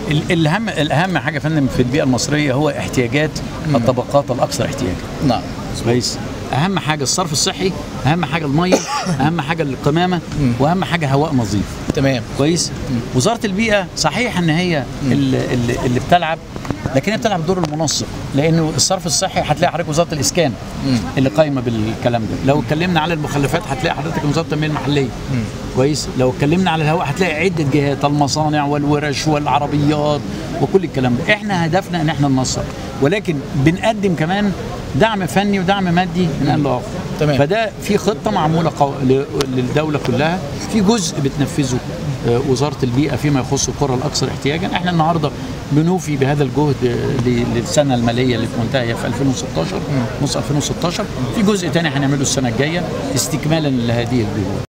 الاهم حاجه يا فندم في البيئه المصريه هو احتياجات الطبقات الاكثر احتياجا. نعم كويس. اهم حاجه الصرف الصحي، اهم حاجه الميه، اهم حاجه القمامه، واهم حاجه هواء نظيف. تمام. كويس. وزاره البيئه صحيح ان هي اللي بتلعب، لكن هي بتلعب دور المنسق، لانه الصرف الصحي هتلاقي حضرتك وزاره الاسكان اللي قايمه بالكلام ده. لو اتكلمنا على المخلفات هتلاقي حضرتك وزاره التنميه المحليه. كويس. لو اتكلمنا على الهواء هتلاقي عده جهات، المصانع والورش والعربيات وكل الكلام ده. احنا هدفنا ان احنا ننسق، ولكن بنقدم كمان دعم فني ودعم مادي من آن لآخر. تمام. فده في خطه معموله للدوله كلها، في جزء بتنفذه وزاره البيئه فيما يخص القرى الاكثر احتياجا. احنا النهارده بنوفي بهذا الجهد للسنه الماليه اللي منتهيه في 2016 نص 2016. في جزء ثاني هنعمله السنه الجايه استكمالا لهذه الجهود.